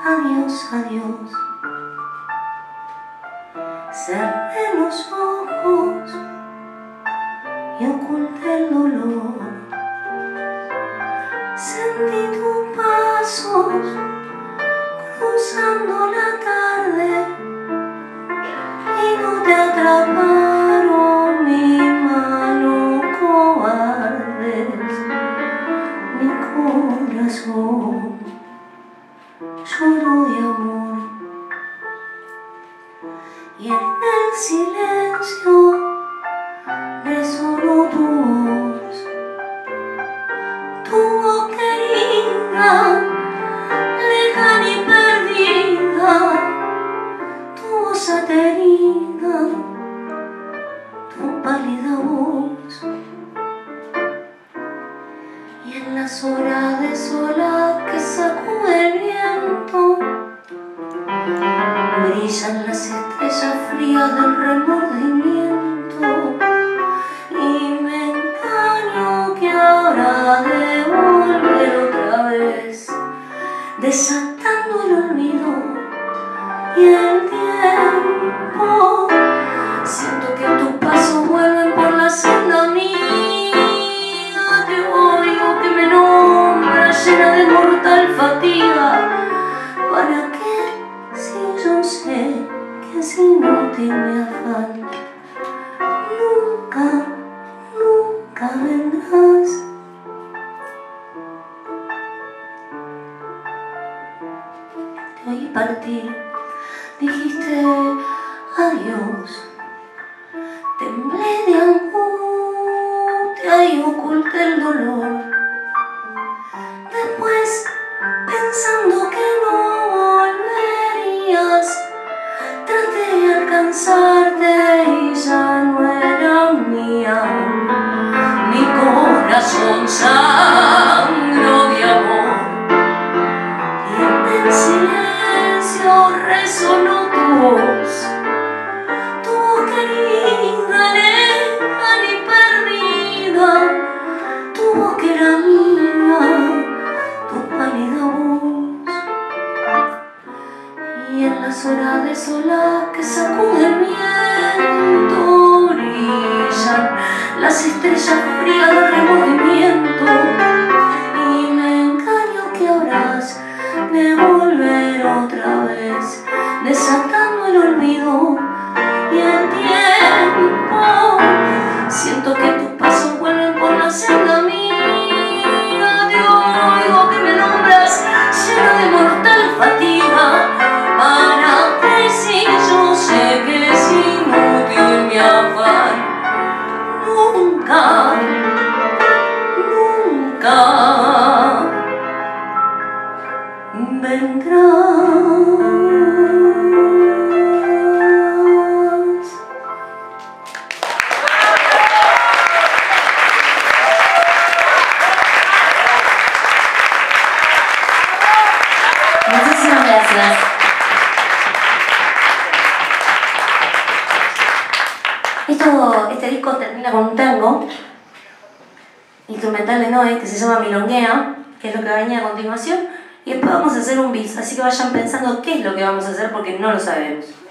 Adiós, adiós. Cerré los ojos y oculté el dolor. Sentí tus pasos cruzando la tarde y no te atraparon mi mano cobardes. Mi corazón lloró de amor y en el silencio resonó tu voz, tu voz querida, lejana y perdida, tu voz aterida, tu pálida voz. Y en las horas de soledad que sacude el viento, brillan las estrellas frías del remordimiento. Y me engaño que habrá de volver otra vez, desatando el olvido y el tiempo. Siento que tus pasos vuelven por la senda mía. Te oigo que me nombra llena de mortal fatiga. ¿Para qué si yo sé que es inútil mi afán? Nunca, nunca vendrás. Te oí partir, dijiste adiós. Temblé de angustia y oculté el dolor. Después, pensando que no volverías, traté de alcanzarte y ya no era mía. Mi corazón sangró de amor y en el silencio resonó tu voz. Querida, lejana y perdida, tu voz que era mía, tu pálida voz. Y en las horas de soledad que sacude el viento, brillan las estrellas frías del remordimiento. Y me engaño que habrás de volver otra vez, desatando el olvido y el tiempo. Siento que tus pasos vuelven por la senda mía. Te oigo que me nombras llena de mortal fatiga. ¿Para qué si yo sé que es inútil mi afán? Nunca, nunca vendrás. Muchísimas gracias. Este disco termina con un tango instrumental de Noé que se llama Milonguea, que es lo que va a venir a continuación, y después vamos a hacer un bis, así que vayan pensando qué es lo que vamos a hacer porque no lo sabemos.